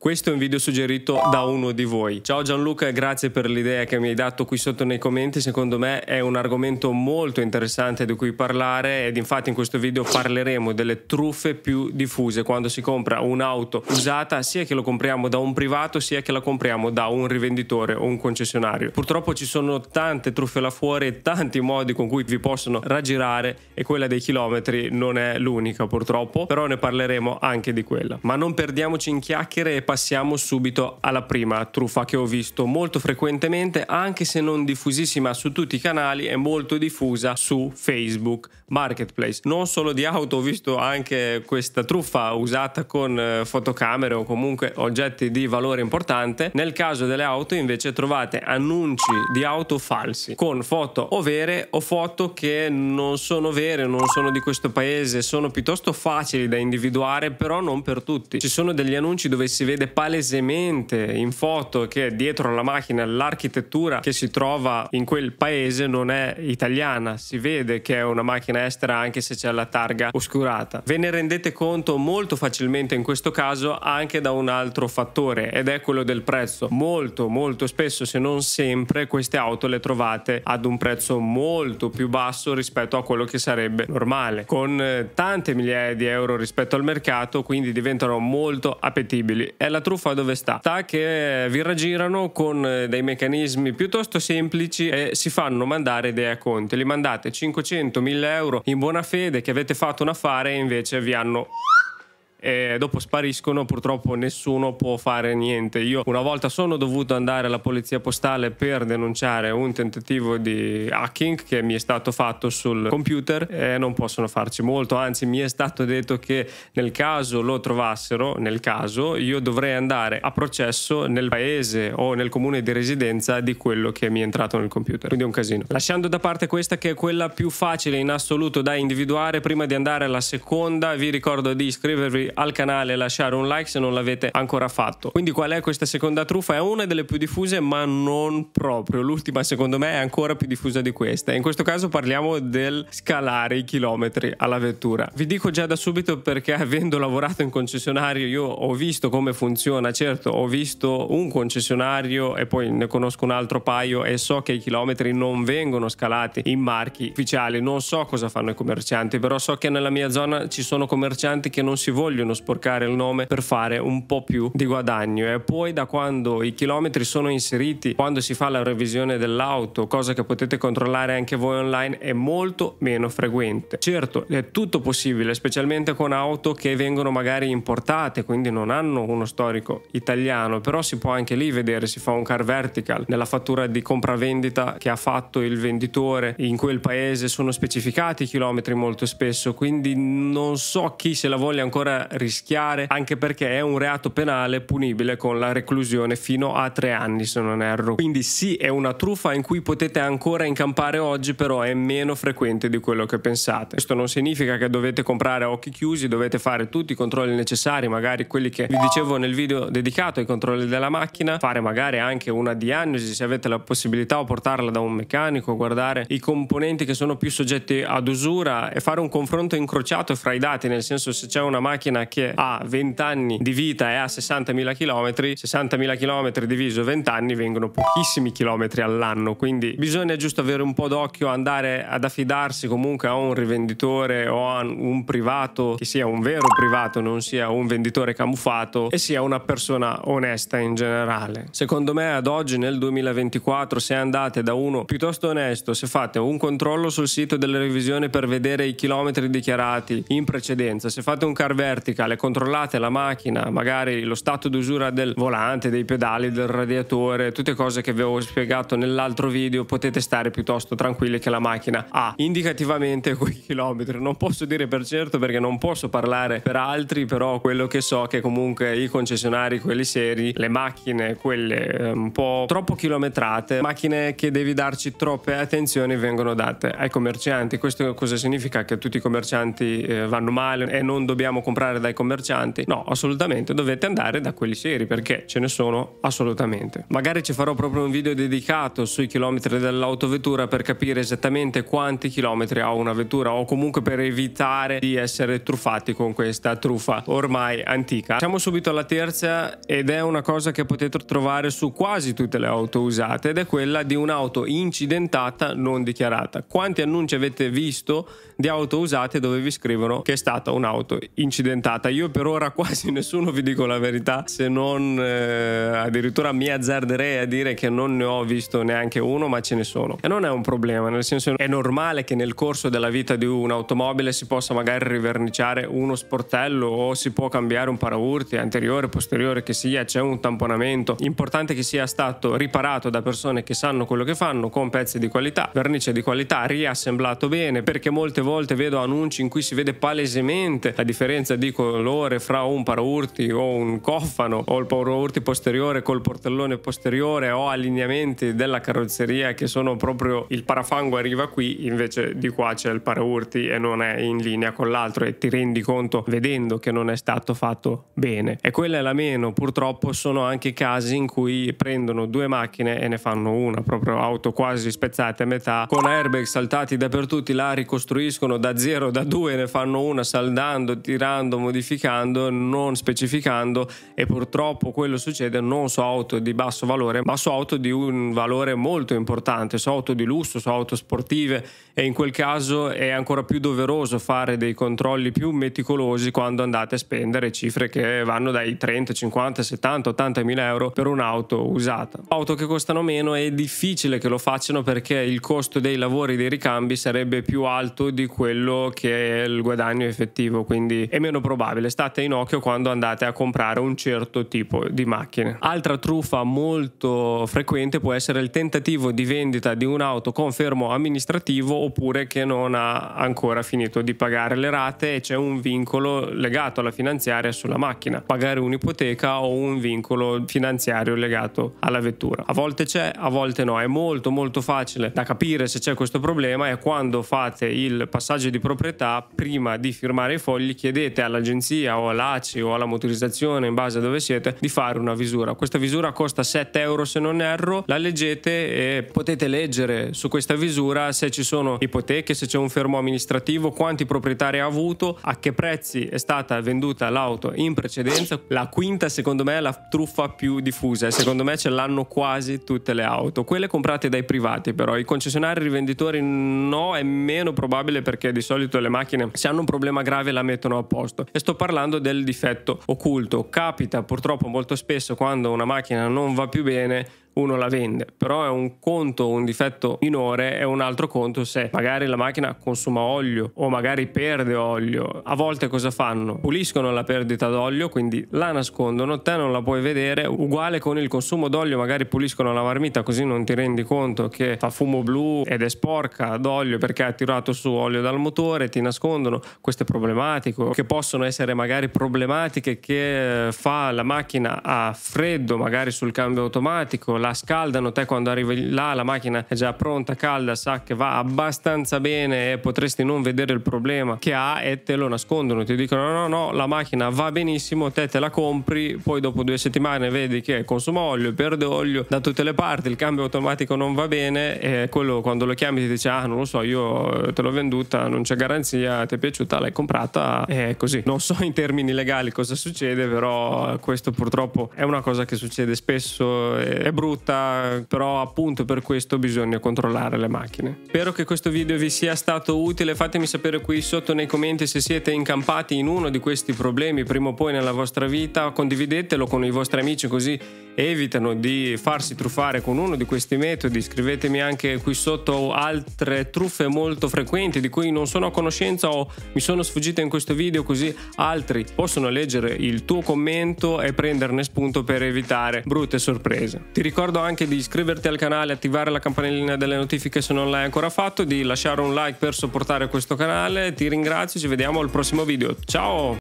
Questo è un video suggerito da uno di voi. Ciao Gianluca e grazie per l'idea che mi hai dato qui sotto nei commenti. Secondo me è un argomento molto interessante di cui parlare ed infatti in questo video parleremo delle truffe più diffuse quando si compra un'auto usata, sia che lo compriamo da un privato sia che la compriamo da un rivenditore o un concessionario. Purtroppo ci sono tante truffe là fuori e tanti modi con cui vi possono raggirare e quella dei chilometri non è l'unica purtroppo, però ne parleremo anche di quella. Ma non perdiamoci in chiacchiere e passiamo subito alla prima truffa che ho visto molto frequentemente, anche se non diffusissima su tutti i canali, è molto diffusa su Facebook Marketplace. Non solo di auto, ho visto anche questa truffa usata con fotocamere o comunque oggetti di valore importante. Nel caso delle auto invece trovate annunci di auto falsi con foto o vere o foto che non sono vere, non sono di questo paese, sono piuttosto facili da individuare, però non per tutti. Ci sono degli annunci dove si vede palesemente in foto che dietro alla macchina l'architettura che si trova in quel paese non è italiana, si vede che è una macchina estera anche se c'è la targa oscurata. Ve ne rendete conto molto facilmente in questo caso anche da un altro fattore ed è quello del prezzo. Molto spesso, se non sempre, queste auto le trovate ad un prezzo molto più basso rispetto a quello che sarebbe normale, con tante migliaia di euro rispetto al mercato, quindi diventano molto appetibili. E la truffa dove sta? Sta che vi raggirano con dei meccanismi piuttosto semplici e si fanno mandare dei acconti. Li mandate 500-1000 euro in buona fede che avete fatto un affare e invece vi hanno... e dopo spariscono. Purtroppo nessuno può fare niente. Io una volta sono dovuto andare alla polizia postale per denunciare un tentativo di hacking che mi è stato fatto sul computer e non possono farci molto, anzi mi è stato detto che nel caso lo trovassero, nel caso io dovrei andare a processo nel paese o nel comune di residenza di quello che mi è entrato nel computer, quindi è un casino. Lasciando da parte questa che è quella più facile in assoluto da individuare, prima di andare alla seconda vi ricordo di iscrivervi al canale e lasciare un like se non l'avete ancora fatto. Quindi qual è questa seconda truffa? È una delle più diffuse ma non proprio, l'ultima secondo me è ancora più diffusa di questa. In questo caso parliamo del scalare i chilometri alla vettura. Vi dico già da subito perché avendo lavorato in concessionario io ho visto come funziona. Certo, ho visto un concessionario e poi ne conosco un altro paio e so che i chilometri non vengono scalati in marchi ufficiali. Non so cosa fanno i commercianti, però so che nella mia zona ci sono commercianti che non si vogliono sporcare il nome per fare un po' più di guadagno. E poi da quando i chilometri sono inseriti, quando si fa la revisione dell'auto, cosa che potete controllare anche voi online, è molto meno frequente. Certo, è tutto possibile, specialmente con auto che vengono magari importate, quindi non hanno uno storico italiano, però si può anche lì vedere, si fa un car vertical nella fattura di compravendita che ha fatto il venditore in quel paese, sono specificati i chilometri molto spesso, quindi non so chi se la voglia ancora rischiare, anche perché è un reato penale punibile con la reclusione fino a 3 anni se non erro. Quindi sì, è una truffa in cui potete ancora incampare oggi, però è meno frequente di quello che pensate. Questo non significa che dovete comprare a occhi chiusi, dovete fare tutti i controlli necessari, magari quelli che vi dicevo nel video dedicato ai controlli della macchina, fare magari anche una diagnosi se avete la possibilità o portarla da un meccanico, guardare i componenti che sono più soggetti ad usura e fare un confronto incrociato fra i dati, nel senso se c'è una macchina che ha 20 anni di vita e ha 60.000 km, 60.000 km diviso 20 anni vengono pochissimi chilometri all'anno, quindi bisogna giusto avere un po' d'occhio, andare ad affidarsi comunque a un rivenditore o a un privato che sia un vero privato, non sia un venditore camuffato e sia una persona onesta in generale. Secondo me ad oggi nel 2024 se andate da uno piuttosto onesto, se fate un controllo sul sito delle revisioni per vedere i chilometri dichiarati in precedenza, se fate un car vertical, controllate la macchina, magari lo stato d'usura del volante, dei pedali, del radiatore, tutte cose che vi avevo spiegato nell'altro video, potete stare piuttosto tranquilli che la macchina ha indicativamente quei chilometri. Non posso dire per certo perché non posso parlare per altri, però quello che so è che comunque i concessionari, quelli seri, le macchine, quelle un po' troppo chilometrate, macchine che devi darci troppe attenzioni, vengono date ai commercianti. Questo cosa significa? Che tutti i commercianti vanno male e non dobbiamo comprare comprare dai commercianti. No, assolutamente, dovete andare da quelli seri, perché ce ne sono assolutamente. Magari ci farò proprio un video dedicato sui chilometri dell'autovettura per capire esattamente quanti chilometri ha una vettura, o comunque per evitare di essere truffati con questa truffa ormai antica. Siamo subito alla terza, ed è una cosa che potete trovare su quasi tutte le auto usate, ed è quella di un'auto incidentata non dichiarata. Quanti annunci avete visto di auto usate dove vi scrivono che è stata un'auto incidentata? Io per ora quasi nessuno, vi dico la verità, se non addirittura mi azzarderei a dire che non ne ho visto neanche uno, ma ce ne sono. E non è un problema, nel senso, è normale che nel corso della vita di un'automobile si possa magari riverniciare uno sportello, o si può cambiare un paraurti anteriore, posteriore, che sia, c'è un tamponamento. Importante che sia stato riparato da persone che sanno quello che fanno, con pezzi di qualità, vernice di qualità, riassemblato bene, perché molte volte vedo annunci in cui si vede palesemente la differenza di colore fra un paraurti o un cofano, o il paraurti posteriore col portellone posteriore, o allineamenti della carrozzeria che sono proprio il parafango arriva qui, invece di qua c'è il paraurti e non è in linea con l'altro, e ti rendi conto vedendo che non è stato fatto bene. E quella è la meno. Purtroppo sono anche casi in cui prendono due macchine e ne fanno una, proprio auto quasi spezzate a metà, con airbag saltati dappertutto, la ricostruiscono da zero, da due, ne fanno una saldando, tirando, modificando, non specificando, e purtroppo quello succede non su auto di basso valore, ma su auto di un valore molto importante, su auto di lusso, su auto sportive, e in quel caso è ancora più doveroso fare dei controlli più meticolosi quando andate a spendere cifre che vanno dai 30, 50, 70, 80 mila euro per un'auto usata. Auto che costano meno è difficile che lo facciano, perché il costo dei lavori, dei ricambi, sarebbe più alto di quello che è il guadagno effettivo, quindi è meno probabile. State in occhio quando andate a comprare un certo tipo di macchine. Altra truffa molto frequente può essere il tentativo di vendita di un'auto con fermo amministrativo, oppure che non ha ancora finito di pagare le rate e c'è un vincolo legato alla finanziaria sulla macchina, pagare un'ipoteca o un vincolo finanziario legato alla vettura. A volte c'è, a volte no. È molto facile da capire se c'è questo problema, e quando fate il passaggio di proprietà, prima di firmare i fogli, chiedete all'agenzia o all'ACI o alla motorizzazione, in base a dove siete, di fare una visura. Questa visura costa 7 euro se non erro, la leggete e potete leggere su questa visura se ci sono ipoteche, se c'è un fermo amministrativo, quanti proprietari ha avuto, a che prezzi è stata venduta l'auto in precedenza. La quinta, secondo me, è la truffa più diffusa, e secondo me ce l'hanno quasi tutte le auto, quelle comprate dai privati. Però i concessionari, i rivenditori no, è meno probabile, perché di solito le macchine, se hanno un problema grave, la mettono a posto. E sto parlando del difetto occulto. Capita purtroppo molto spesso, quando una macchina non va più bene, uno la vende, però è un conto un difetto minore, è un altro conto se magari la macchina consuma olio o magari perde olio. A volte cosa fanno? Puliscono la perdita d'olio, quindi la nascondono, te non la puoi vedere. Uguale con il consumo d'olio, magari puliscono la marmita così non ti rendi conto che fa fumo blu ed è sporca d'olio perché ha tirato su olio dal motore, ti nascondono queste problematiche, che possono essere magari problematiche che fa la macchina a freddo, magari sul cambio automatico, la scaldano, te quando arrivi là la macchina è già pronta, calda, sa che va abbastanza bene e potresti non vedere il problema che ha, e te lo nascondono, ti dicono no, la macchina va benissimo, te la compri, poi dopo 2 settimane vedi che consuma olio, perde olio da tutte le parti, il cambio automatico non va bene, e quello quando lo chiami ti dice non lo so, io te l'ho venduta, non c'è garanzia, ti è piaciuta, l'hai comprata, e così. Non so in termini legali cosa succede, però questo purtroppo è una cosa che succede spesso, è brutta, però appunto per questo bisogna controllare le macchine. Spero che questo video vi sia stato utile, fatemi sapere qui sotto nei commenti se siete incampati in uno di questi problemi prima o poi nella vostra vita, condividetelo con i vostri amici così evitano di farsi truffare con uno di questi metodi. Scrivetemi anche qui sotto altre truffe molto frequenti di cui non sono a conoscenza o mi sono sfuggite in questo video, così altri possono leggere il tuo commento e prenderne spunto per evitare brutte sorprese. Ti ricordo anche di iscriverti al canale, attivare la campanellina delle notifiche se non l'hai ancora fatto, di lasciare un like per supportare questo canale. Ti ringrazio, ci vediamo al prossimo video, ciao!